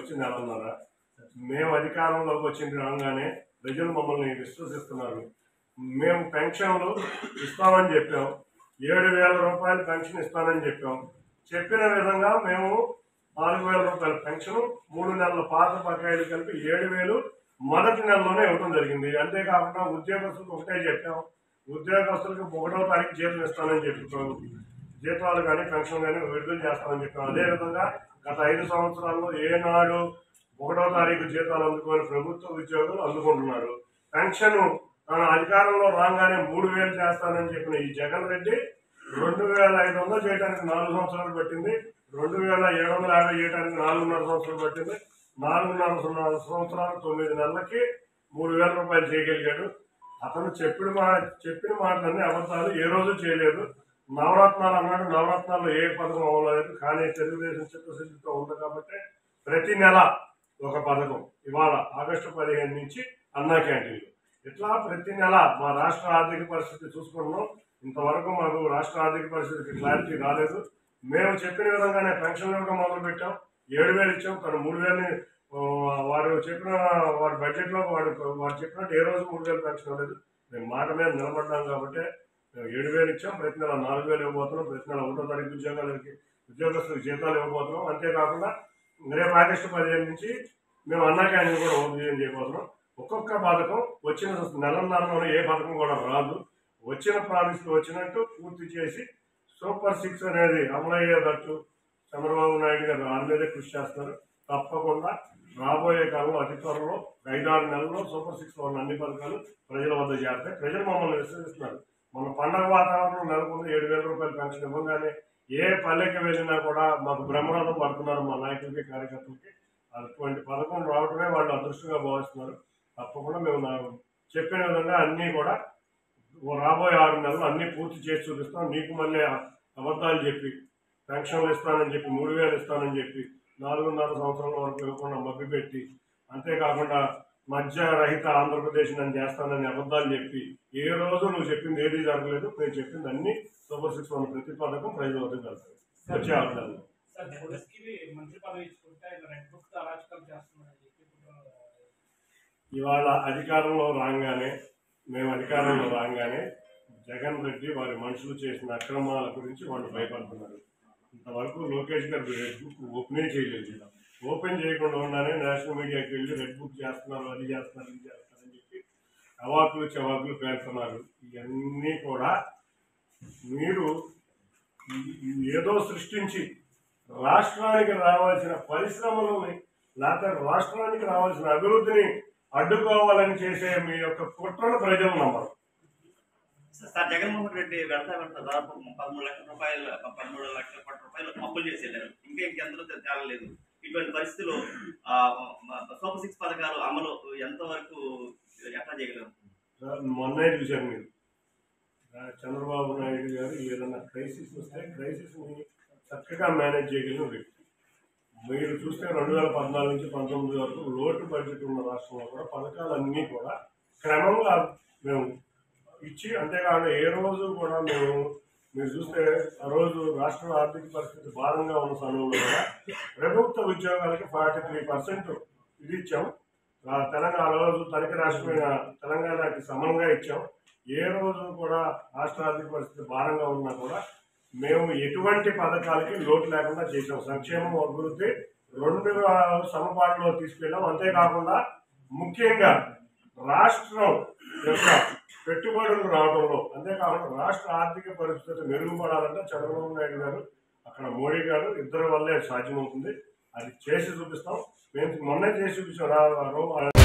వచ్చి నెలన్నర. మేము అధికారంలోకి వచ్చిన రాగానే ప్రజలు మమ్మల్ని విశ్వసిస్తున్నారు. మేము పెన్షన్లు ఇస్తామని చెప్పాం, 7,000 రూపాయలు పెన్షన్ ఇస్తానని చెప్పాం. చెప్పిన విధంగా మేము 4,000 రూపాయల పెన్షన్, 3 నెలల పాత బకాయిలు కలిపి 7,000 మొదటి నెలలోనే ఇవ్వడం జరిగింది. అంతేకాకుండా ఉద్యోగస్తులకు ఒకటే చెప్పాం, ఉద్యోగస్తులకు 1వ తారీఖు జీతం ఇస్తానని చెప్పాం. జీతాలు కానీ పెన్షన్ కానీ విడుదల చేస్తామని చెప్పాం. అదేవిధంగా గత 5 సంవత్సరాల్లో ఏనాడు 1వ తారీఖు జీతాలు అందుకొని ప్రభుత్వ ఉద్యోగులు అందుకుంటున్నారు. పెన్షన్ తన అధికారంలో రాగానే 3,000 చేస్తానని చెప్పిన ఈ జగన్ రెడ్డి 2,500 చేయడానికి 4 సంవత్సరాలు పట్టింది, 2,750 చేయడానికి 4.5 సంవత్సరాలు పట్టింది. 4.5 సంవత్సరాలు 9 నెలలకి 3,000 రూపాయలు చేయగలిగాడు. అతను చెప్పిన మాటలన్నీ అబద్ధాలు, ఏ రోజు చేయలేదు. నవరత్నాలు అన్నాడు, నవరత్నాల్లో ఏ పథకం అవ్వలేదు. కానీ తెలుగుదేశం చిత్తశుద్ధితో ఉంది కాబట్టి ప్రతి నెల ఒక పథకం. ఇవాళ ఆగస్టు 15 నుంచి అన్నా క్యాంటీన్లు, ఇట్లా ప్రతి నెల మా రాష్ట్ర ఆర్థిక పరిస్థితి చూసుకుంటున్నాం. ఇంతవరకు మాకు రాష్ట్ర ఆర్థిక పరిస్థితికి క్లారిటీ రాలేదు. మేము చెప్పిన విధంగానే పెన్షన్లు ఇవ్వడం మొదలుపెట్టాం. 7,000 ఇచ్చాం. తను 3,000 వారి బడ్జెట్లో వారు చెప్పినట్టు ఏ రోజు 3,000 పెన్షన్ ఇవ్వలేదు. మేము మాట మీద నిలబడ్డాం కాబట్టి 7,000 ఇచ్చాం. ప్రతి నెల 4,000 ఇవ్వబోతున్నాం. ప్రతి నెల 1వ తారీఖు ఉద్యోగస్తులకు జీతాలు ఇవ్వబోతున్నాం. అంతేకాకుండా రేపు ఆగస్టు 15 నుంచి మేము అన్నా క్యాంటీన్ కూడా ఓపెన్ చేయబోతున్నాం. ఒక్కొక్క పథకం వచ్చిన నెలన్నరలోనే ఏ పథకం కూడా రాదు. వచ్చిన ప్రామిస్లు వచ్చినట్టు పూర్తి చేసి సూపర్ 6 అనేది అమలయ్యేటట్టు చంద్రబాబు నాయుడు గారు దాని మీదే కృషి చేస్తున్నారు. తప్పకుండా రాబోయే కాలంలో అతి త్వరలో 5-6 నెలల్లో సూపర్ 6లో ఉన్న అన్ని పథకాలు ప్రజల వద్ద చేస్తాయి. ప్రజలు మమ్మల్ని విశ్వసిస్తున్నారు. మన పండగ వాతావరణం నెలకొంది. 7,000 రూపాయలు పెన్షన్ ఇవ్వగానే ఏ పల్లెకి వెళ్ళినా కూడా మాకు బ్రహ్మరథం పడుతున్నారు మా నాయకులకి, కార్యకర్తలకి. అటువంటి పథకం రావడమే వాళ్ళు అదృష్టంగా భావిస్తున్నారు. తప్పకుండా మేము చెప్పిన విధంగా అన్నీ కూడా రాబోయే 6 నెలలు అన్నీ పూర్తి చేసి చూపిస్తాం. నీకు మళ్ళీ అబద్ధాలు చెప్పి పెన్షన్లు ఇస్తానని చెప్పి 3,000 ఇస్తానని చెప్పి 4.5 సంవత్సరాల వరకు ఇవ్వకుండా మభ్యపెట్టి, అంతేకాకుండా మధ్యరహిత ఆంధ్రప్రదేశ్ నన్ను చేస్తానని అబద్ధాలు చెప్పి ఏ రోజు నువ్వు చెప్పింది ఏది జరగలేదు. నేను చెప్పింది అన్ని సూపర్ 6 ఉన్న ప్రతి పథకం ప్రజల వద్దకు వెళ్తాయి వచ్చే 6 నెలలు. ఇవాళ మేము అధికారంలో రాగానే జగన్ రెడ్డి వారి మనుషులు చేసిన అక్రమాల గురించి వాళ్ళు భయపడుతున్నారు. ఇంతవరకు లోకేష్ గారు రెడ్ బుక్ ఓపెనే చేయలేదు. ఓపెన్ చేయకుండా ఉండగానే నేషనల్ మీడియాకి వెళ్ళి రెడ్ బుక్ చేస్తున్నారు, అది చేస్తున్నారు, ఇది చేస్తారని చెప్పి అవాకులు చవాకులు పేర్కొన్నారు. ఇవన్నీ కూడా మీరు ఏదో సృష్టించి రాష్ట్రానికి రావాల్సిన పరిశ్రమలని, లేకపోతే రాష్ట్రానికి రావాల్సిన అభివృద్ధిని అడ్డుకోవాలని చేసే మీ యొక్క కుట్రను ప్రజలు నమ్మరు. సార్, జగన్మోహన్ రెడ్డి వెంట దాదాపు 13 లక్షల కోట్ల రూపాయలు అప్పులు చేసి వెళ్ళారు. ఇంకెంతలో తేలలేదు. ఇటువంటి పరిస్థితుల్లో సూపర్ 6 పథకాలు అమలు ఎంతవరకు ఎట్లా చేయగలరు? మొన్నే చూశారు మీరు, చంద్రబాబు నాయుడు గారు ఏదైనా క్రైసిస్ వస్తే క్రైసిస్ని చక్కగా మేనేజ్ చేయగలిగిన వ్యక్తి. మీరు చూస్తే 2014 నుంచి 19 వరకు లోటు బడ్జెట్ ఉన్న రాష్ట్రంలో కూడా పథకాలన్నీ కూడా క్రమంగా మేము ఇచ్చి, అంతేకాకుండా ఏ రోజు కూడా మీరు చూస్తే ఆ రోజు రాష్ట్ర ఆర్థిక పరిస్థితి భారంగా ఉన్న సమయంలో కూడా ప్రభుత్వ ఉద్యోగాలకి 43% ఇది ఇచ్చాం. తెలంగాణ రోజు తనకి రాష్ట్రమైన తెలంగాణకి సమంగా ఇచ్చాం. ఏ రోజు కూడా రాష్ట్ర ఆర్థిక పరిస్థితి భారంగా ఉన్నా కూడా మేము ఎటువంటి పథకాలకి లోటు లేకుండా చేసాం. సంక్షేమం, అభివృద్ధి 2 సమపాఠంలో తీసుకెళ్ళాం. అంతేకాకుండా ముఖ్యంగా రాష్ట్రం యొక్క పెట్టుబడులు రావడంలో, అంతేకాకుండా రాష్ట్ర ఆర్థిక పరిస్థితి మెరుగుపడాలంటే చంద్రబాబు నాయుడు గారు, అక్కడ మోడీ గారు ఇద్దరి వల్లే సాధ్యమవుతుంది. అది చేసి చూపిస్తాం. మేము మొన్నే చేసి చూపించాం.